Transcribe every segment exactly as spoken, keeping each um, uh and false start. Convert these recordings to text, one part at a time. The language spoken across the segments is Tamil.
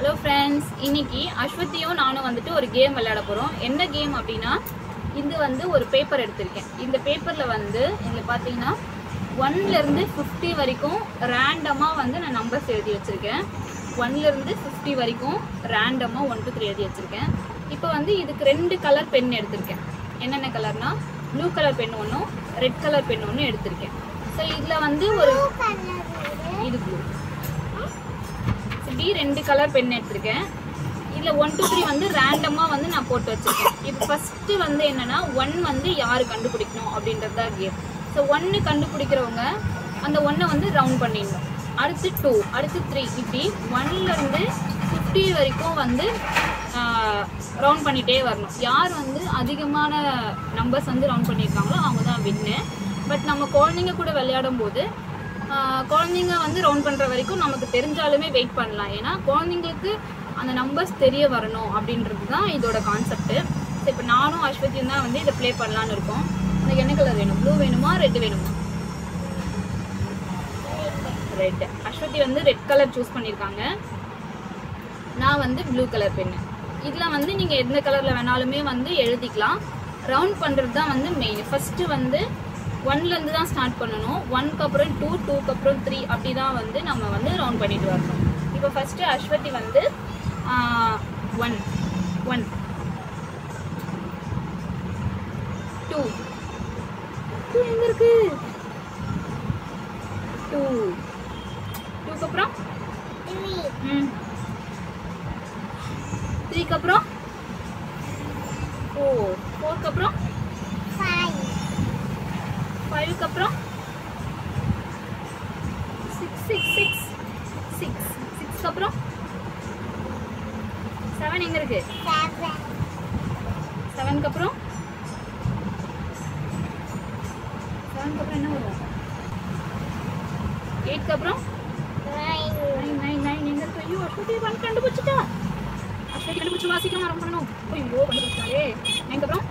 Hello friends, இன்னைக்கு அஸ்வதியும் நானும் வந்துட்டு ஒரு கேம் விளையாட போறோம். என்ன கேம் அப்படினா இது வந்து ஒரு பேப்பர் எடுத்துர்க்கேன். இந்த பேப்பர்ல வந்து நீங்க பாத்தீங்கன்னா one ல இருந்து fifty வரைக்கும் ரேண்டமா வந்து நான் நம்பர்ஸ் எழுதி வச்சிருக்கேன். one ல இருந்து fifty வரைக்கும் ரேண்டமா one to three எழுதி வச்சிருக்கேன். இப்போ வந்து இதுக்கு ரெண்டு கலர் பென் எடுத்துர்க்கேன். என்னென்ன கலர்னா ப்ளூ கலர் பென் ஒண்ணும் ரெட் கலர் பென் ஒண்ணும் எடுத்துர்க்கேன். சோ இதுல வந்து ஒரு இது ப்ளூ இப்படி ரெண்டு கலர் பென் எடுத்துர்க்கேன். இதுல one to three வந்து ரேண்டமா வந்து நான் போட்டு வச்சிருக்கேன். இப்போ ஃபர்ஸ்ட் வந்து என்னன்னா one வந்து யாரு கண்டுபிடிக்கணும் அப்படின்றது தான் கேம். சோ one கண்டுபிடிக்கிறவங்க அந்த one வந்து ரவுண்ட் பண்ணிடணும். அடுத்து two, அடுத்து three, இப்படி one ல இருந்து fifty வரைக்கும் வந்து ரவுண்ட் பண்ணிட்டே வரணும். யார் வந்து அதிகமான நம்பர்ஸ் வந்து ரவுண்ட் பண்ணிருக்காங்களோ அவங்க தான் வின்னு. பட் நம்ம குழந்தைங்க கூட விளையாடும் போது குழந்தைங்க வந்து ரவுண்ட் பண்ற வரைக்கும் நமக்கு தெரிஞ்சாலுமே வெயிட் பண்ணலாம். ஏன்னா குழந்தைங்களுக்கு அந்த நம்பர்ஸ் தெரிய வரணும் அப்படின்றது தான் இதோட கான்செப்ட். இப்போ நானும் அஸ்வதியும் தான் வந்து இதை ப்ளே பண்ணலான்னு இருக்கோம். எனக்கு என்ன கலர் வேணும்? ப்ளூ வேணுமா ரெட் வேணுமா? ரெட். அஸ்வதி வந்து ரெட் கலர் சூஸ் பண்ணியிருக்காங்க. நான் வந்து ப்ளூ கலர் பென்னு. இதில் வந்து நீங்கள் எந்த கலரில் வேணாலுமே வந்து எழுதிக்கலாம். ரவுண்ட் பண்ணுறது தான் வந்து மெயின். ஃபஸ்ட்டு வந்து ஒன்லேருந்து தான் ஸ்டார்ட் பண்ணணும். ஒன்க்கு அப்புறம் டூ, டூக்கு அப்புறம் த்ரீ அப்படி தான் வந்து நம்ம வந்து ரவுண்ட் பண்ணிட்டு வரணும். இப்போ ஃபஸ்ட்டு அஸ்வதி வந்து ஒன் ஒன் டூ டூ எங்கே இருக்கு? டூ டூக்கு அப்புறம் ம் த்ரீக்கு அப்புறம் ஃபோர் ஃபோருக்கு அப்புறம் ஃபைவ் ஃபைவ்க்கு அப்புறம் சிக்ஸ் சிக்ஸ் சிக்ஸ் சிக்ஸ் சிக்ஸ்க்கு அப்புறம் செவன் எங்கே இருக்கு? செவனுக்கு அப்புறம் செவனுக்கு அப்புறம் என்ன வரும்? எயிட்க்கு அப்புறம் நைன் நைன் நைன் எங்கே இருக்கு? ஐயோ அஸ்வதி ஒன் கண்டுபிடிச்சிட்டா. அஸ்வதி கண்டுபிடிச்சு வாசிக்கலாம் ஆரம்பம் பண்ணணும். ஐயோ கண்டுபிடிச்சாலே. நைன்க்கு அப்புறம்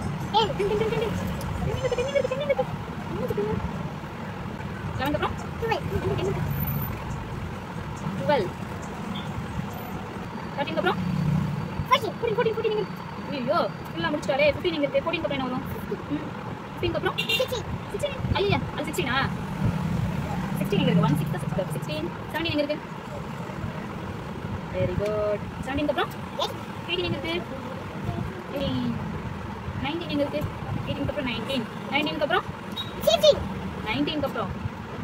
twelve thirteen அப்புறம் fourteen fourteen fourteen fourteen நீங்க ஐயோ ஃபுல்லா முடிச்சிட்டாலே. fifteen நீங்க fourteen அப்புறம் என்ன வரும்? fifteen அப்புறம் sixteen sixteen ஐயா அது sixteen ஆ sixteen நீங்க இருக்கு one six six sixteen seventeen நீங்க இருக்கு. Very good. seventeen அப்புறம் eighteen நீங்க இருக்கு. nineteen நீங்க இருக்கு. eighteen அப்புறம் nineteen nineteen அப்புறம் fifteen nineteen அப்புறம்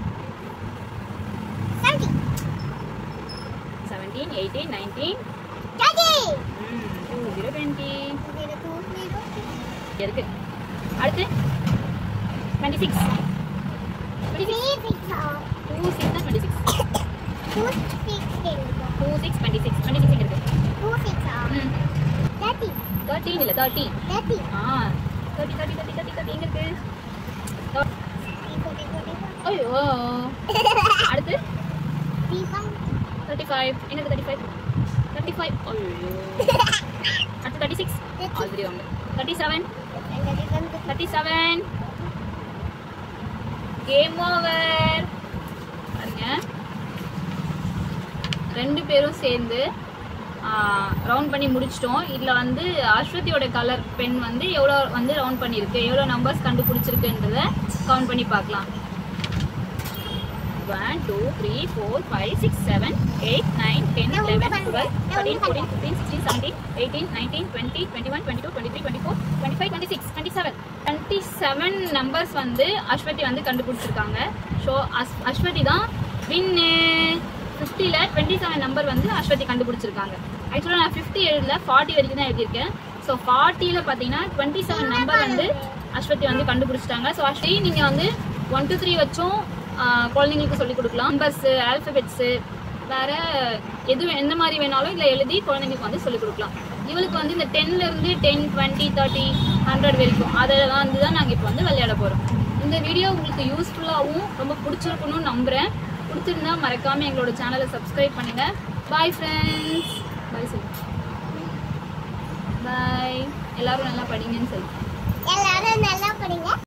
seventeen eighteen nineteen twenty ம் twenty twenty இருக்கு. அடுத்து twenty-six twenty-six two six twenty-six two six twenty-six twenty-six இங்க இருக்கு. ம் thirty thirteen இல்ல thirty thirty ஆ thirty thirty thirty thirty thirty எங்க இருக்கு? ஐயோ அடுத்து thirty-five எங்க இருக்கு? thirty-five thirty-five ஐயோ அடுத்து thirty-six ஆல்ரெடி வாங்க. thirty-seven thirty-seven game over. பாருங்க ரெண்டு பேரும் சேர்ந்து ரவுண்ட் பண்ணி முடிச்சிட்டோம். இதில் வந்து அஸ்வதியோட கலர் பென் வந்து எவ்வளோ வந்து ரவுண்ட் பண்ணியிருக்கு, எவ்வளோ நம்பர்ஸ் கண்டுபிடிச்சிருக்குன்றத கவுண்ட் பண்ணி பார்க்கலாம். one two three four five six seven eight nine ten eleven twelve thirteen fourteen fifteen sixteen seventeen eighteen nineteen twenty twenty-one twenty-two twenty-three twenty-four twenty-five twenty-six twenty-seven twenty-seven numbers வந்து அஸ்வதி வந்து கண்டுபிடிச்சிருக்காங்க. ஸோ அஸ் அஸ்வதி தான் வின்னு. ஃபிஃப்டியில் டுவெண்ட்டி செவன் நம்பர் வந்து அஸ்வதி கண்டுபிடிச்சிருக்காங்க. ஆக்சுவலாக நான் ஃபிஃப்டி எழுதல, ஃபார்ட்டி வரைக்கும் தான் எழுதியிருக்கேன். ஸோ ஃபார்ட்டியில் பார்த்தீங்கன்னா டுவெண்ட்டி செவன் நம்பர் வந்து அஸ்வதி வந்து கண்டுபிடிச்சிட்டாங்க. ஸோ அஸ்வதி நீங்கள் வந்து ஒன் டூ த்ரீ வச்சும் குழந்தைங்களுக்கு சொல்லிக் கொடுக்கலாம். நம்பர்ஸு ஆல்ஃபபெட்ஸு வேறு எது எந்த மாதிரி வேணாலும் இதில் எழுதி குழந்தைங்களுக்கு வந்து சொல்லிக் கொடுக்கலாம். இவளுக்கு வந்து இந்த டென்லேருந்து டென் டுவெண்ட்டி தேர்ட்டி ஹண்ட்ரட் வரைக்கும் அதெல்லாம் வந்து தான் நாங்கள் இப்போ வந்து விளையாட போகிறோம். இந்த வீடியோ உங்களுக்கு யூஸ்ஃபுல்லாகவும் ரொம்ப பிடிச்சிருக்கணும்னு நம்புகிறேன். பிடிச்சிருந்தா மறக்காமல் எங்களோட சேனலை சப்ஸ்கிரைப் பண்ணுங்கள். Bye friends. பாய் சொல்லு. பாய். எல்லாரும் நல்லா படிங்கன்னு சொல்லு. எல்லாரும் நல்லா படிங்க.